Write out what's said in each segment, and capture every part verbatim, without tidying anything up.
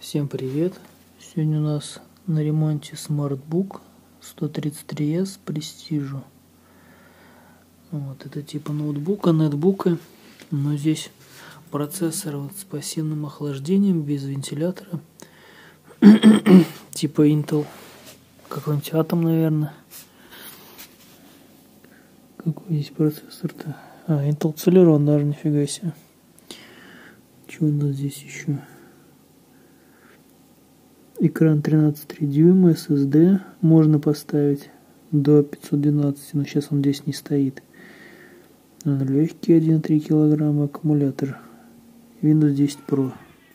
Всем привет! Сегодня у нас на ремонте SmartBook сто тридцать три эс Prestige. Вот это типа ноутбука, нетбука, но здесь процессор вот с пассивным охлаждением, без вентилятора, типа Intel, какой-нибудь Atom, наверное. Какой здесь процессор-то? А, Intel Celeron даже, нифига себе. Что у нас здесь еще? Экран тринадцать целых три дюйма, эс эс ди можно поставить до пятьсот двенадцать, но сейчас он здесь не стоит. Легкий один целых три килограмма, аккумулятор. Windows десять про.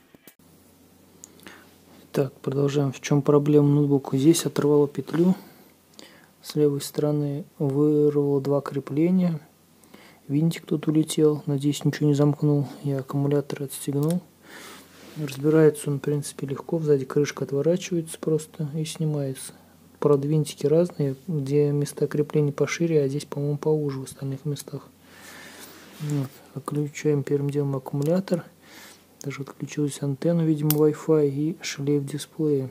Так, продолжаем. В чем проблема ноутбука? Здесь оторвало петлю. С левой стороны вырвало два крепления. Винтик тут улетел. Надеюсь, ничего не замкнул. Я аккумулятор отстегнул. Разбирается он, в принципе, легко. Сзади крышка отворачивается просто и снимается. Правда, винтики разные, где места крепления пошире, а здесь, по-моему, поуже в остальных местах. Вот. Отключаем первым делом аккумулятор. Даже отключилась антенна, видимо, Wi-Fi и шлейф дисплея.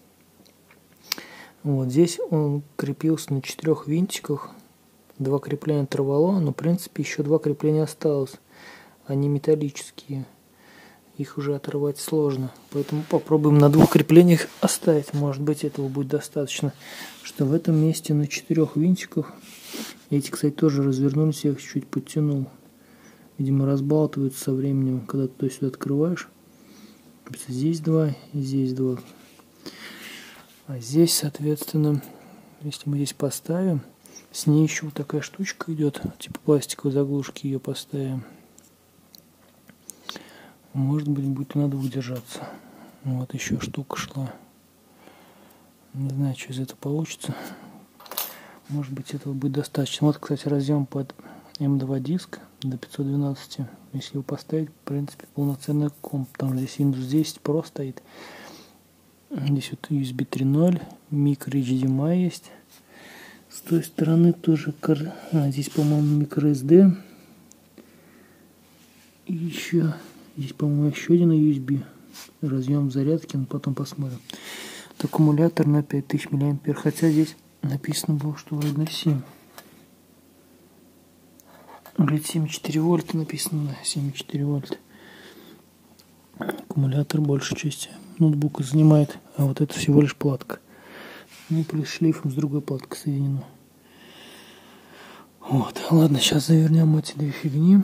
Вот здесь он крепился на четырех винтиках. Два крепления оторвало, но, в принципе, еще два крепления осталось. Они металлические. Их уже оторвать сложно. Поэтому попробуем на двух креплениях оставить. Может быть, этого будет достаточно. Что в этом месте на четырех винтиках. Эти, кстати, тоже развернулись. Я их чуть подтянул. Видимо, разбалтываются со временем, когда ты сюда открываешь. Здесь два, и здесь два. А здесь, соответственно, если мы здесь поставим, с ней еще вот такая штучка идет. Типа пластиковой заглушки, ее поставим. Может быть, будет на двух держаться. Вот еще штука шла. Не знаю, что из этого получится. Может быть, этого будет достаточно. Вот, кстати, разъем под эм два диск до пятьсот двенадцать. Если его поставить, в принципе, полноценный комп. Потому что здесь Windows десять про стоит. Здесь вот ю эс би три ноль, микро эйч ди эм ай есть. С той стороны тоже... А, здесь, по-моему, микро эс ди. И еще... Здесь, по-моему, еще один ю эс би. Разъем зарядки, но потом посмотрим. Это аккумулятор на пять тысяч миллиампер. Хотя здесь написано было, что вроде на семь. Говорит, семь и четыре вольта написано, да, семь и четыре вольта. Аккумулятор большей части ноутбука занимает, а вот это всего лишь платка. Ну и плюс шлейфом с другой платкой соединено. Вот, ладно, сейчас завернем эти две фигни.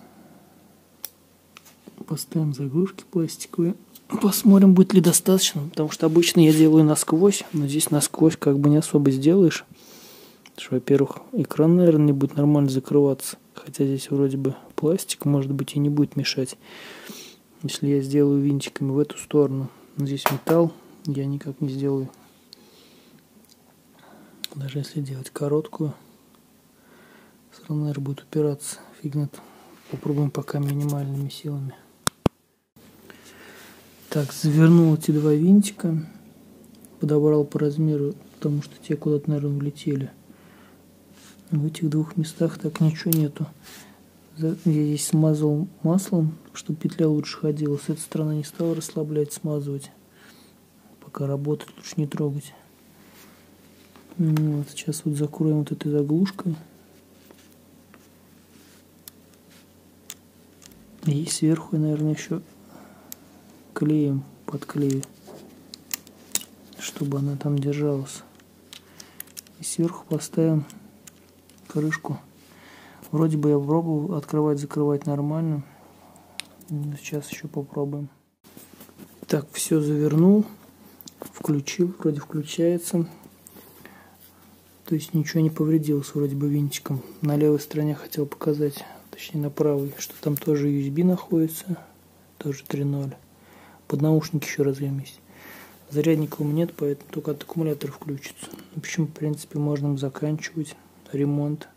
Поставим заглушки пластиковые. Посмотрим, будет ли достаточно. Потому что обычно я делаю насквозь. Но здесь насквозь как бы не особо сделаешь. Потому что, во-первых, экран, наверное, не будет нормально закрываться. Хотя здесь вроде бы пластик, может быть, и не будет мешать. Если я сделаю винтиками в эту сторону. Но здесь металл. Я никак не сделаю. Даже если делать короткую. Все равно, наверное, будет упираться. Фигня. Попробуем пока минимальными силами. Так, завернул эти два винтика, подобрал по размеру, потому что те куда-то, наверное, улетели. В этих двух местах так ничего нету. Я здесь смазал маслом, чтобы петля лучше ходила. С этой стороны не стал расслаблять, смазывать. Пока работать, лучше не трогать. Вот, сейчас вот закроем вот этой заглушкой. И сверху, наверное, еще клеем подклею, чтобы она там держалась. И сверху поставим крышку. Вроде бы я пробовал открывать, закрывать нормально. Сейчас еще попробуем. Так, все завернул, включил, вроде включается. То есть ничего не повредилось вроде бы винтиком. На левой стороне хотел показать, точнее на правой, что там тоже ю эс би находится, тоже три ноль. Под наушники еще разъем есть. Зарядника у меня нет, поэтому только от аккумулятора включится. В общем, в принципе, можно заканчивать ремонт.